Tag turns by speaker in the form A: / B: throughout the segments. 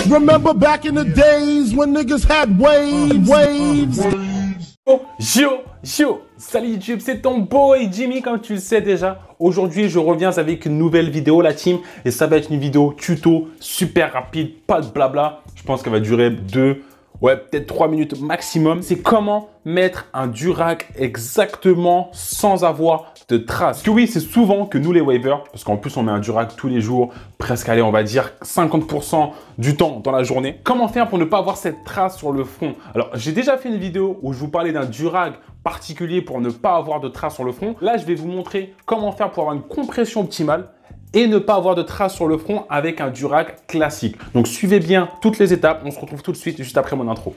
A: Remember back in the days when niggas had waves.
B: Oh, salut YouTube, c'est ton boy Jimmy comme tu le sais déjà. Aujourd'hui, je reviens avec une nouvelle vidéo la team et ça va être une vidéo tuto super rapide, pas de blabla. Je pense qu'elle va durer peut-être 3 minutes maximum. C'est comment mettre un Durac exactement sans avoir de traces. Parce que oui, c'est souvent que nous les wavers, parce qu'en plus on met un Durac tous les jours, presque allez, on va dire 50% du temps dans la journée. Comment faire pour ne pas avoir cette trace sur le front? Alors, j'ai déjà fait une vidéo où je vous parlais d'un Durac particulier pour ne pas avoir de traces sur le front. Là, je vais vous montrer comment faire pour avoir une compression optimale et ne pas avoir de traces sur le front avec un Durac classique. Donc, suivez bien toutes les étapes. On se retrouve tout de suite, juste après mon intro.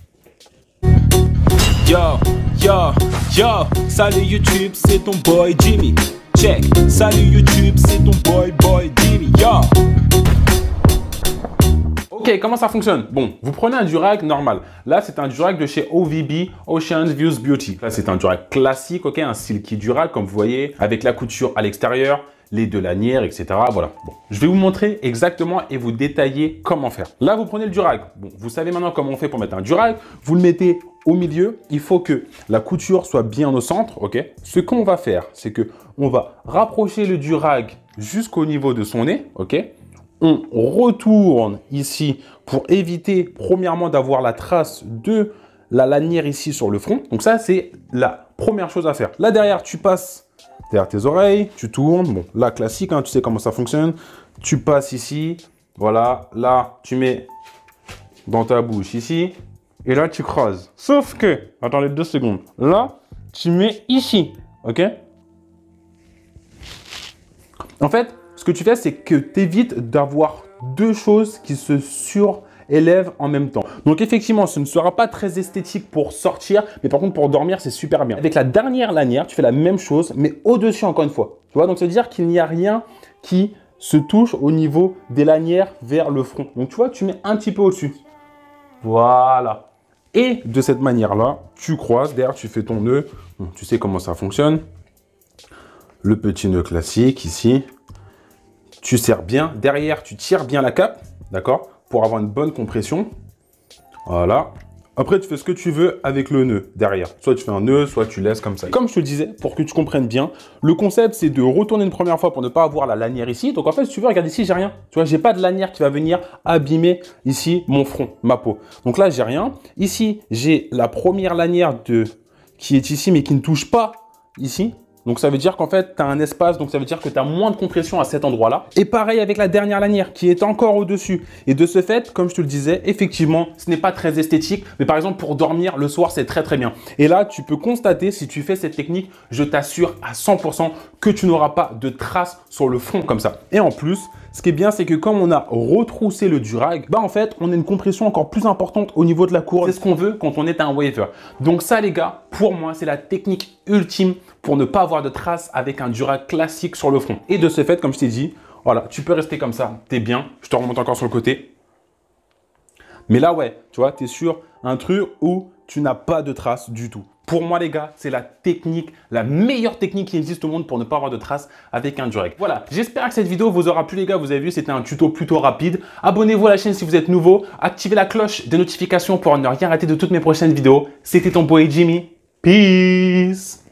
C: Yo, salut YouTube, c'est ton boy Jimmy. Check, salut YouTube, c'est ton boy Jimmy. Yo.
B: Ok, comment ça fonctionne? Bon, vous prenez un Durac normal. Là, c'est un Durac de chez OVB, Ocean Views Beauty. Là, c'est un Durac classique, ok, un silky Durac, comme vous voyez, avec la couture à l'extérieur, les deux lanières, etc. Voilà. Bon, je vais vous montrer exactement et vous détailler comment faire. Là, vous prenez le Durac. Bon, vous savez maintenant comment on fait pour mettre un Durac. Vous le mettez au milieu. Il faut que la couture soit bien au centre, ok? Ce qu'on va faire, c'est que on va rapprocher le Durac jusqu'au niveau de son nez, ok? On retourne ici pour éviter, premièrement, d'avoir la trace de la lanière ici sur le front. Donc ça, c'est la première chose à faire. Là, derrière, tu passes derrière tes oreilles, tu tournes. Bon, là, classique, hein, tu sais comment ça fonctionne. Tu passes ici, voilà. Là, tu mets dans ta bouche ici. Et là, tu creuses. Sauf que, attendez 2 secondes. Là, tu mets ici, ok? En fait, ce que tu fais, c'est que tu évites d'avoir deux choses qui se surélèvent en même temps. Donc effectivement, ce ne sera pas très esthétique pour sortir, mais par contre pour dormir, c'est super bien. Avec la dernière lanière, tu fais la même chose, mais au-dessus encore une fois. Tu vois, donc ça veut dire qu'il n'y a rien qui se touche au niveau des lanières vers le front. Donc tu vois, tu mets un petit peu au-dessus. Voilà. Et de cette manière-là, tu croises, derrière tu fais ton nœud. Bon, tu sais comment ça fonctionne. Le petit nœud classique ici. Tu serres bien. Derrière, tu tires bien la cape, d'accord? Pour avoir une bonne compression. Voilà. Après, tu fais ce que tu veux avec le nœud derrière. Soit tu fais un nœud, soit tu laisses comme ça. Comme je te le disais, pour que tu comprennes bien, le concept, c'est de retourner une première fois pour ne pas avoir la lanière ici. Donc, en fait, si tu veux, regarde ici, j'ai rien. Tu vois, j'ai pas de lanière qui va venir abîmer ici mon front, ma peau. Donc là, j'ai rien. Ici, j'ai la première lanière qui est ici, mais qui ne touche pas ici. Donc, ça veut dire qu'en fait, tu as un espace, donc ça veut dire que tu as moins de compression à cet endroit-là. Et pareil avec la dernière lanière qui est encore au-dessus. Et de ce fait, comme je te le disais, effectivement, ce n'est pas très esthétique. Mais par exemple, pour dormir le soir, c'est très très bien. Et là, tu peux constater, si tu fais cette technique, je t'assure à 100% que tu n'auras pas de traces sur le front comme ça. Et en plus, ce qui est bien, c'est que comme on a retroussé le Durac, en fait, on a une compression encore plus importante au niveau de la courbe. C'est ce qu'on veut quand on est un waver. Donc ça, les gars, pour moi, c'est la technique ultime pour ne pas avoir de traces avec un Durac classique sur le front. Et de ce fait, comme je t'ai dit, voilà, tu peux rester comme ça, t'es bien. Je te remonte encore sur le côté. Mais là, ouais, tu vois, tu es sur un truc où tu n'as pas de traces du tout. Pour moi, les gars, c'est la technique, la meilleure technique qui existe au monde pour ne pas avoir de traces avec un Durac. Voilà, j'espère que cette vidéo vous aura plu, les gars. Vous avez vu, c'était un tuto plutôt rapide. Abonnez-vous à la chaîne si vous êtes nouveau. Activez la cloche des notifications pour ne rien rater de toutes mes prochaines vidéos. C'était ton boy Jimmy. Peace!